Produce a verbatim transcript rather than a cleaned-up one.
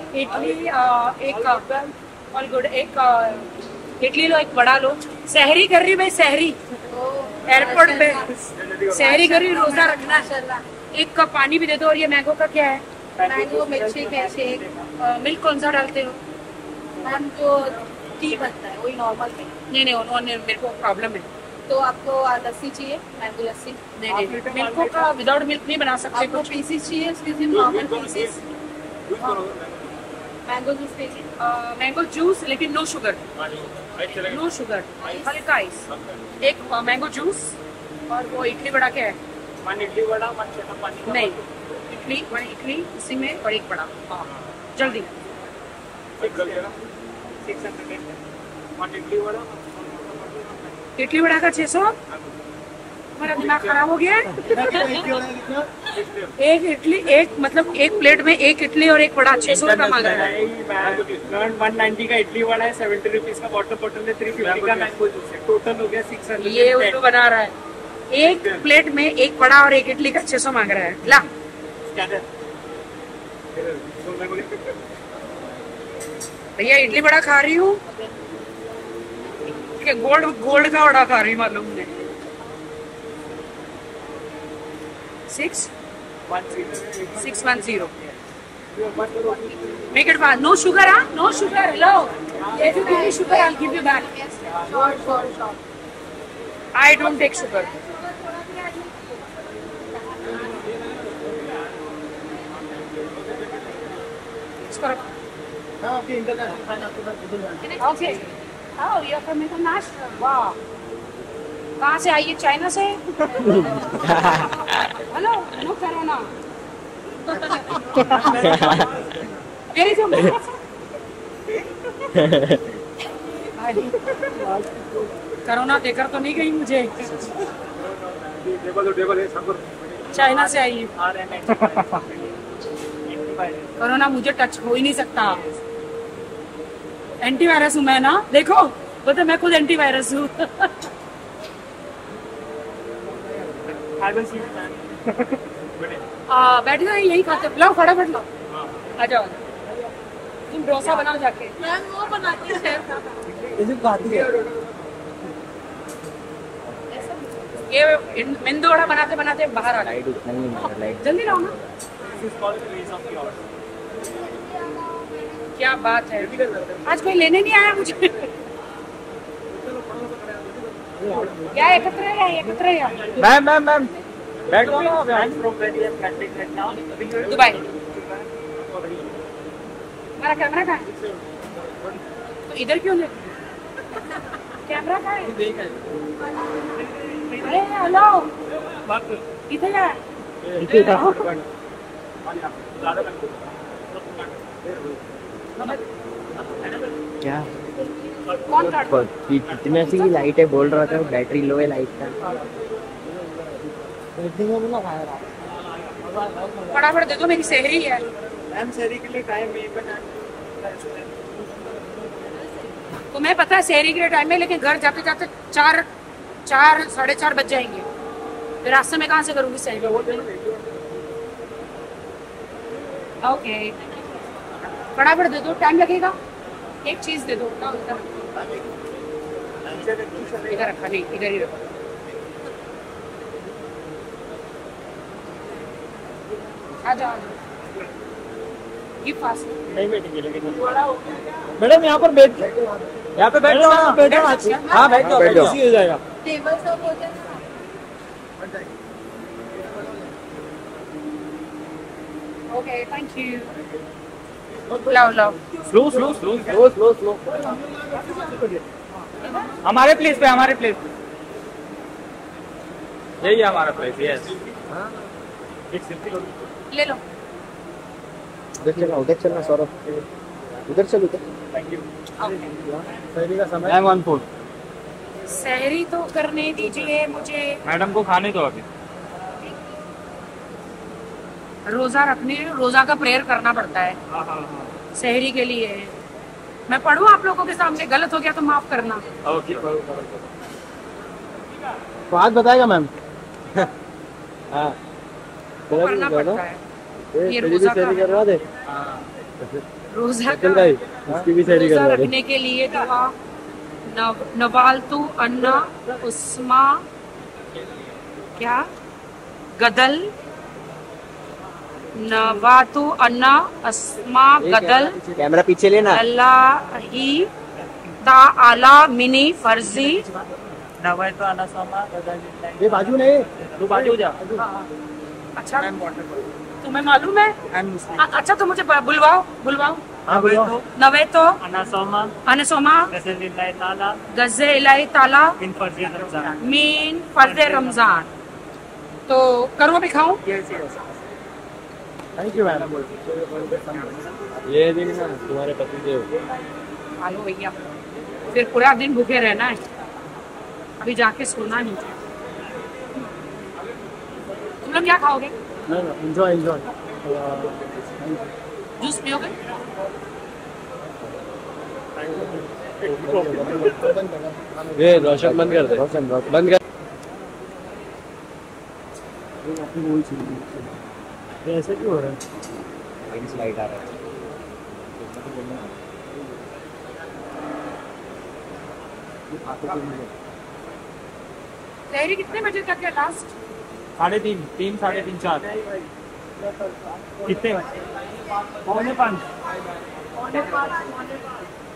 इडली एक all good, एक इडली लो, एक बड़ा लो। सहरी कर रही भाई, सहरी एयरपोर्ट पे सहरी कर रही, रोजा रखना। एक कप पानी भी दे दो। और ये मैंगो का क्या है? मैंगो मिल्कशेक है, शेक। मिल्क कौन सा डालते हो? मैम जो टी बनता है वही नॉर्मल में। नहीं नहीं उन्होंने मेरे को प्रॉब्लम है। तो आपको लस्सी चाहिए, मैंगो लस्सी? नहीं नहीं मिल्क का विदाउट मिल्क नहीं बना सकते। आपको पीसेस चाहिए, उसके लिए नॉर्मल पीसेस। मैंगो जूस चाहिए? मैंगो जूस लेकिन नो शुगर, नो शुगर, हल्का आइस। एक मैंगो जूस। और वो इडली बड़ा क्या है? वन इडली बड़ा, वन छोटा पानी का नहीं इडली, वन इडली इसी में और एक बड़ा। हाँ जल्दी। सिक्स हंड्रेड वन इडली बड़ा, इडली बड़ा का छह सौ। हमारा दिमाग खराब हो गया है। एक इडली, एक मतलब एक प्लेट में एक इडली और एक बड़ा छह सौ रुपया मांग रहा है। वन नाइन्टी का इडली बड़ा है, सेवेंटी रुपीज का वाटर बॉटल है, थ्री फिफ्टी का मैंगो जूस है, टोटल हो गया सिक्स हंड्रेड। ये उल्लू बना रहा है। एक प्लेट में एक बड़ा और एक इडली का छह सौ मांग रहा है। ला भैया इडली बड़ा खा रही हूँ, गोल्ड गोल्ड का बड़ा खा रही हूँ मालूम नहीं। Six six one zero make it fast. No sugar, हाँ no sugar. Hello, if you give me sugar I'll give you back. Sure, sure, sure. I don't take sugar. Okay. Oh, you're from international. Wow. कहाँ से आई है? China से? Hello, no corona. मेरी जो corona देकर तो नहीं गई मुझे। चाइना से आई है कोरोना, मुझे टच हो ही नहीं सकता। एंटीवायरस हूँ मैं ना, देखो बोलते मैं खुद एंटीवायरस हूँ। बैठ जाओ, यही खाते लो, फटाफट लो, आ जाओ। तुम डोसा बनाओ जाके। मैम वो बनाती है शेफ। ये मेंदू वड़ा बनाते बनाते बाहर आ गए। जल्दी लाओ ना। क्या बात है, आज कोई लेने नहीं आया मुझे। क्या एकत्र है, एकत्र है मैम मैम मैम बैठ जाओ। दुबई। हमारा कैमरा कहाँ है? तो इधर क्यों ले? कैमरा कहाँ है? अरे हेलो, इधर है। क्या कौन काट? कितने सी लाइट है? बोल रहा था बैटरी लो है लाइट का। फटाफट दे दो, मेरी सहरी है। मैम सहरी के लिए टाइम यहीं पर तुम्हें पता है सहरी के लिए टाइम है, लेकिन घर जाते जाते चार चार साढ़े चार बज जाएंगे। फिर रास्ते में कहाँ से करूँगी सहरी? ओके फटाफट दे दो, टाइम लगेगा। एक चीज दे दो। इधर रखा नहीं, इधर ही रखा। आ जाओ, फास्ट नहीं बैठेंगे लेकिन मैडम यहाँ पर बैठ, यहाँ पे बैठ जाओ ना, बैठ जाओ। हाँ बैठ जाओ, बैठ जाओ, हो जाएगा। टेबल सब हो जाए। Okay thank you. लाओ लाओ, slow slow slow slow slow slow हमारे प्लेस पे, हमारे प्लेस पे यही है हमारा प्लेस। यस ले लो। उधर चलना, उधर चलना सौरभ, उधर चल उधर। Thank you. सहरी का समय टाइम वन फोर। सहरी तो करने दीजिए मुझे। मैडम को खाने दो अभी। रोजा रखने, रोजा का प्रेयर करना पड़ता है हाँ हाँ सहरी के लिए। मैं पढ़ूँ आप लोगों के सामने? गलत हो गया तो माफ करना। ओके बात बताएगा मैम। हाँ करना पड़ता है। ये रोजा का करवा दे। रोजा चल भाई उसकी भी सैरी रोजा करवा दे। रखने के लिए दुआ। नव नवालतु अन्ना उस्मा क्या गदल नवातु अन्ना अस्मा गदल कैमरा पीछे लेना। अल्लाह ही ता आला मिनी फर्जी। नवाई तो आना सामा ये बाजू नहीं तू बाजू जा। अच्छा तुम्हें मालूम है? अ- अच्छा तो मुझे ब- बुलवाओ बुलवाओ। हाँ बोलो। नवे तो आना सामा अनसोमा रसूलुल्लाह ताला गज़े इलाही ताला मिन फर्ज़ रमज़ान। मीन फर्द रमजान। तो करो भी खाऊं? Thank you ma'am. ये देखना तुम्हारे पति देव। आलो भैया फिर पूरा दिन भूखे रहना है, अभी जाके सोना नहीं। तुम लोग क्या खाओगे? Enjoy enjoy. जूस पियोगे? ये रोशन बंद कर दे। रोशन रोशन बंद कर। ऐसे क्यों हो रहा है? स्लाइड आ रहा है। सहरी कितने बजे तक है लास्ट? साढ़े तीन तीन साढ़े तीन चार कितने पौने पाँच पौने पाँच, पौने पाँच।